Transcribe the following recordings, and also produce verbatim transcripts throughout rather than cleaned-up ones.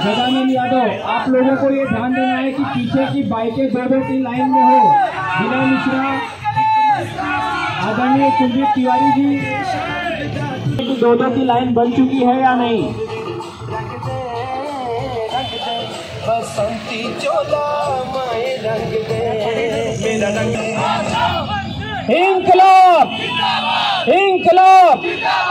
गजानन यादव, आप लोगों को ये ध्यान देना है कि पीछे की बाइकें दो दो तीन लाइन में हो। विनय मिश्रा, आदरणीय कुलदीप तिवारी जी, दो दो की लाइन बन चुकी है या नहीं? बसंती चोला माए रंग दे मेरा रंग। इंकलाब, इंकलाब।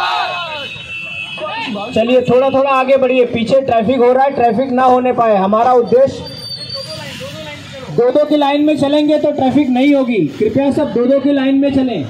चलिए थोड़ा थोड़ा आगे बढ़िए, पीछे ट्रैफिक हो रहा है, ट्रैफिक ना होने पाए। हमारा उद्देश्य दो दो की लाइन में चलेंगे तो ट्रैफिक नहीं होगी। कृपया सब दो दो की लाइन में चलें।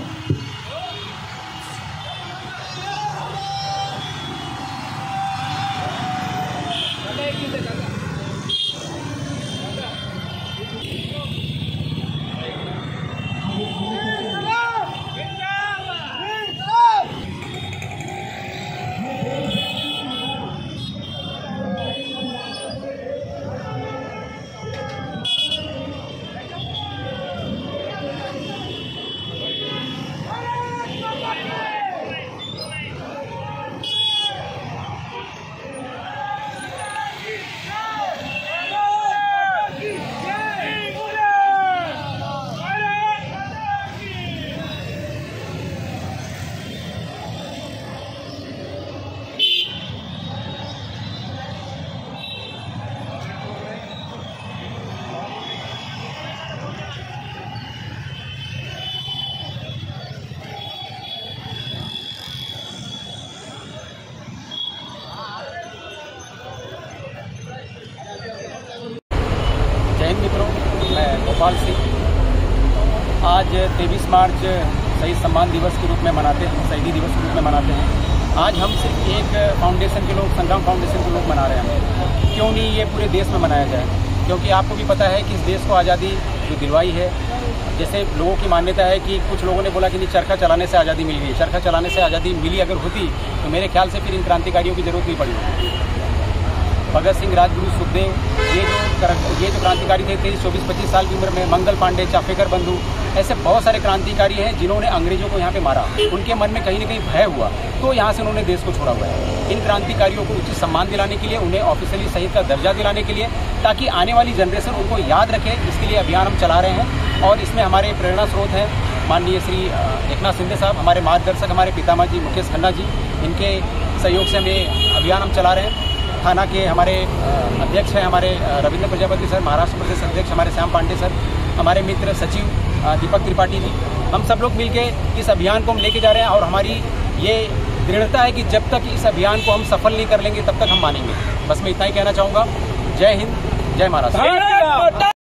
जय हिंद मित्रों, मैं गोपाल सिंह। आज तेईस मार्च शहीद सम्मान दिवस के रूप में मनाते हैं, शहीदी दिवस के रूप में मनाते हैं। आज हम सिर्फ एक फाउंडेशन के लोग, संग्राम फाउंडेशन के लोग मना रहे हैं। क्यों नहीं ये पूरे देश में मनाया जाए? क्योंकि आपको भी पता है कि इस देश को आज़ादी जो दिलवाई है, जैसे लोगों की मान्यता है कि कुछ लोगों ने बोला कि नहीं, चरखा चलाने से आज़ादी मिल गई। चरखा चलाने से आज़ादी मिली अगर होती तो मेरे ख्याल से फिर इन क्रांतिकारियों की जरूरत नहीं पड़ी होती। भगत सिंह, राजगुरु, सुखदेव, ये जो ये जो क्रांतिकारी थे तेईस चौबीस पच्चीस साल की उम्र में, मंगल पांडे, चाफेकर बंधु, ऐसे बहुत सारे क्रांतिकारी हैं जिन्होंने अंग्रेजों को यहाँ पे मारा। उनके मन में कहीं न कहीं भय हुआ तो यहाँ से उन्होंने देश को छोड़ा हुआ है। इन क्रांतिकारियों को उचित सम्मान दिलाने के लिए, उन्हें ऑफिशियली शहीद का दर्जा दिलाने के लिए, ताकि आने वाली जनरेशन उनको याद रखे, इसके लिए अभियान हम चला रहे हैं। और इसमें हमारे प्रेरणा स्रोत हैं माननीय श्री एकनाथ शिंदे साहब, हमारे मार्गदर्शक, हमारे पितामह जी मुकेश खन्ना जी, इनके सहयोग से हमें अभियान हम चला रहे हैं। थाना के हमारे अध्यक्ष हैं हमारे रविंद्र प्रजापति सर, महाराष्ट्र प्रदेश अध्यक्ष हमारे श्याम पांडे सर, हमारे मित्र सचिव दीपक त्रिपाठी जी, हम सब लोग मिलके इस अभियान को हम लेके जा रहे हैं। और हमारी ये दृढ़ता है कि जब तक इस अभियान को हम सफल नहीं कर लेंगे तब तक हम मानेंगे। बस मैं इतना ही कहना चाहूँगा। जय हिंद, जय महाराष्ट्र।